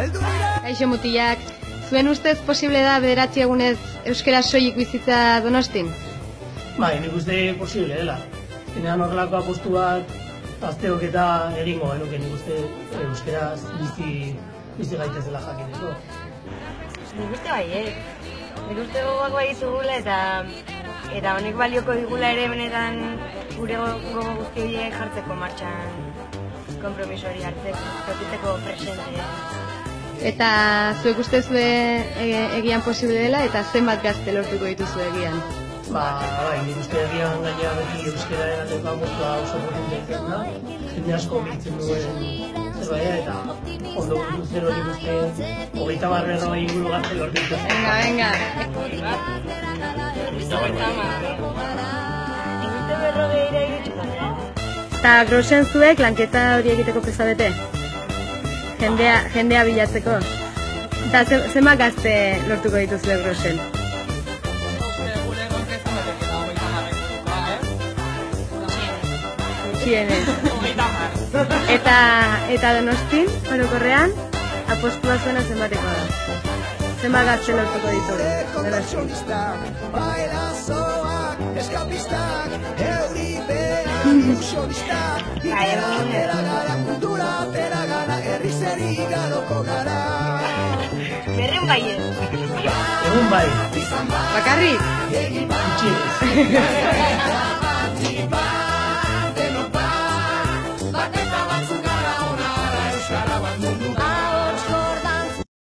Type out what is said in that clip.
Kaixo mutilak, zuen ustez posible da 9 egunez euskera soilik bizitza Donostin? Bai, nik uste posible dela. Zenean horrelako apostu bat, azteok eta egingo genuke nik uste euskeraz bizi gaitezela jakiteko. Nik uste baiet. Nik uste gogoak bai ditugula eta honek balioko digula ere benetan gure gogo guzti horiek jartzeko martxan konpromiso hori hartzeko presentzia. Eta zuek uste zue egian posible dela eta zenbat gazte lortuko dituzu egian? Bai, nik uste egian gainera beti euskera erateko amortua oso potente egiten da, jende asko biltzen duen zerbait eta ondo gutu zero nik uste 30 inguru gazte lortuko. Venga! Eta Grosen zuek lanketa hori egiteko presta jendea bilatzeko. Eta zenbat gazte lortuko dituzue Grosen? Gutxienez. Eta Donostin, orokorrean, apostua zuena zenbateko da? Zenbat gazte lortuko ditugu? Berreun baiet. Egun bai. Bakarrik? Gutxienez.